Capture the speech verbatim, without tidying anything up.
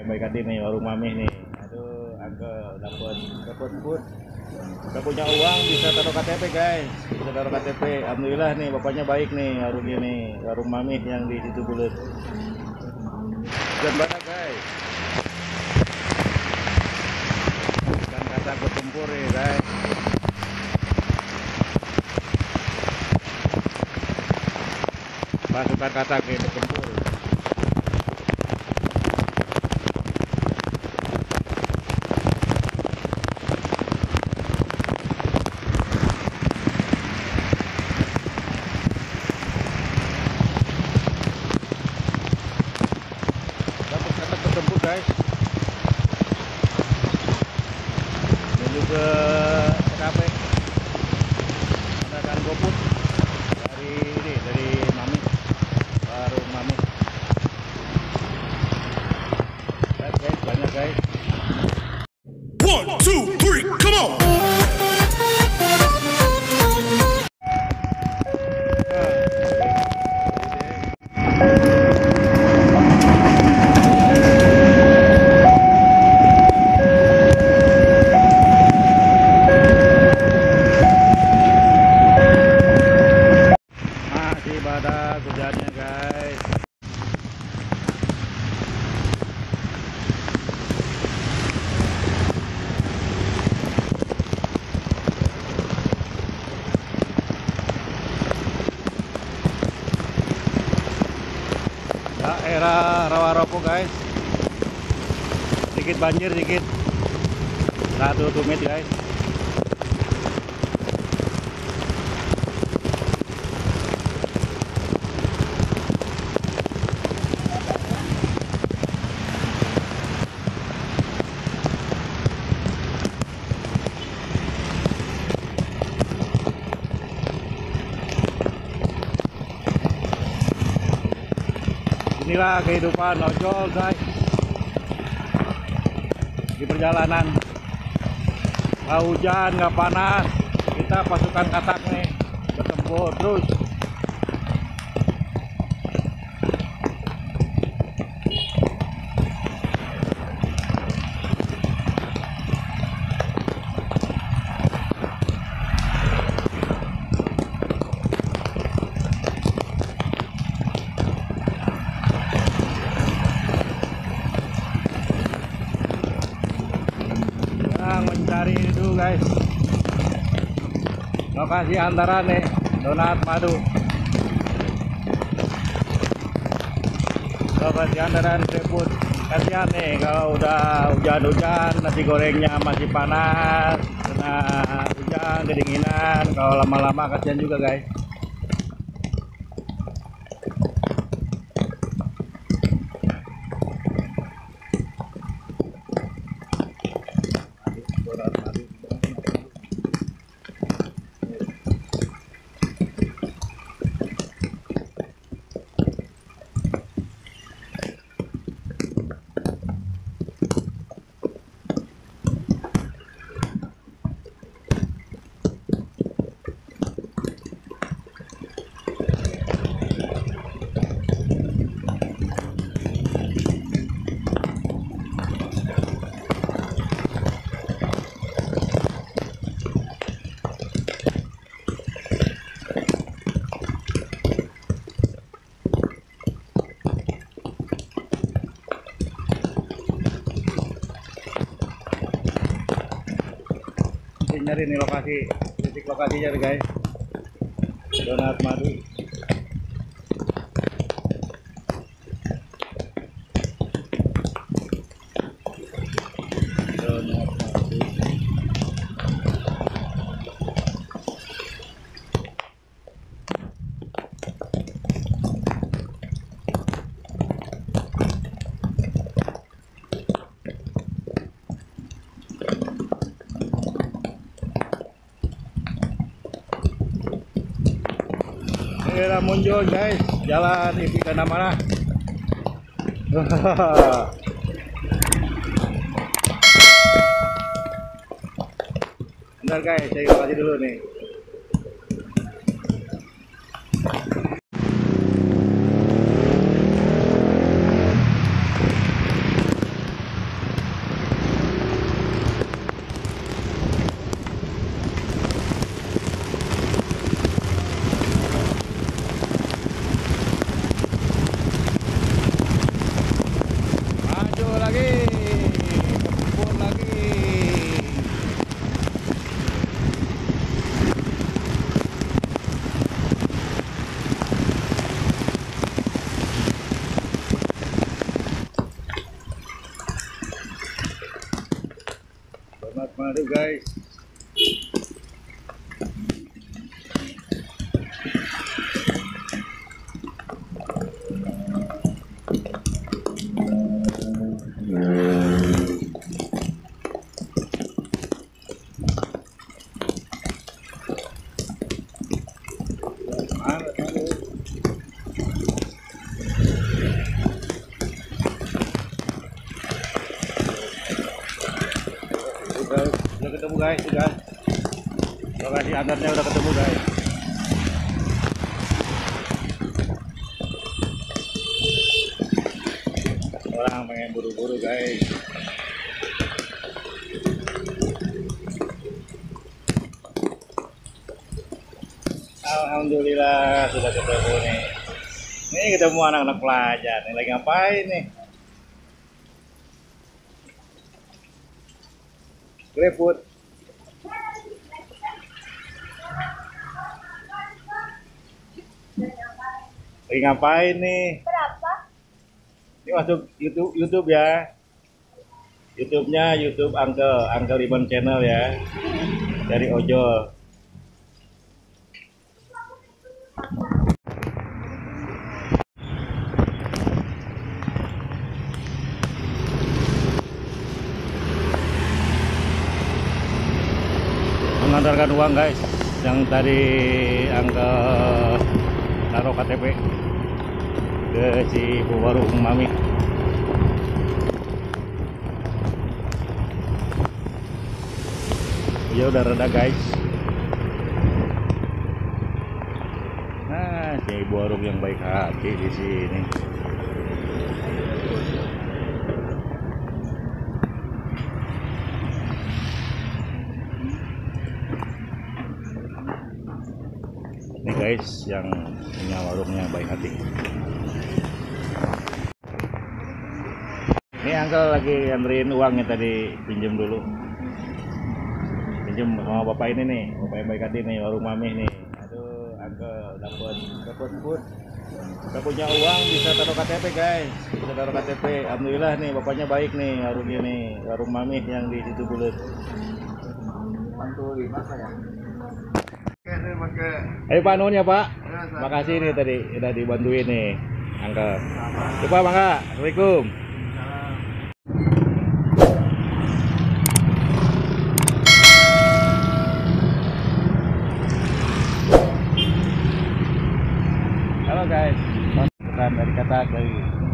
baik hati nih warung Mami nih. Aduh, Uncle dapat dapat food. Kita punya uang bisa taruh K T P guys, bisa taruh K T P. Alhamdulillah nih bapaknya baik nih warungnya nih, warung Mami yang di situ Bulut. Dan banyak guys. Ikan katak bertempur nih guys. Pasukan katak nih bertempur. Tempur guys, menuju ke T K P menggunakan GoFood dari ini dari Mami, warung Mami. Guys, guys banyak guys. One, two, three, come on. Pada hujannya guys. Daerah Rawaropo guys, sedikit banjir dikit, satu tumit guys. Inilah kehidupan ojol guys di perjalanan. Nggak hujan, nggak panas, kita pasukan katak nih bertempur terus. Mencari itu guys, lokasi antara nih Donat Madu, lokasi antara seafood. Kasihan nih kalau udah hujan-hujan nasi gorengnya masih panas, kena hujan kedinginan, kalau lama-lama kasihan juga guys. Nyari nih lokasi, titik lokasinya nih guys, Donat Madu. Donat Madu. Daerah muncul guys, jalan Ipidana mana? Bentar guys, saya kasih dulu nih. Mari guys. Guys, udah ketemu guys, sudah. Lokasi antarnya udah ketemu guys. Orang pengen buru-buru guys. Alhamdulillah sudah ketemu nih. Ini ketemu anak-anak pelajar. Nih lagi ngapain nih? GrabFood. Lagi ngapain nih? Berapa? Ini masuk YouTube YouTube ya. YouTube-nya YouTube Uncle, Uncle Iban Channel ya. Dari ojol. Mengantarkan uang guys, yang tadi angka taruh K T P ke si warung Mami. Ya udah reda guys. Nah, si ibu warung yang baik hati di sini. Ini guys yang punya warungnya baik hati. Ini uncle lagi anterin uangnya tadi, pinjam dulu. Pinjam sama bapak ini nih, bapak yang baik hati nih, warung Mami nih. Aduh, uncle dapat dapat food. Kita punya uang bisa taruh K T P guys. Bisa taruh K T P. Alhamdulillah nih bapaknya baik nih, warungnya nih, warung Mami yang di situ Bulut. Bantu lima saya. Ayo Pak Nun ya Pak. Makasih nih tadi udah dibantuin nih Angkel. Coba Mangga. Assalamualaikum. Halo guys. Bukan dari kata dari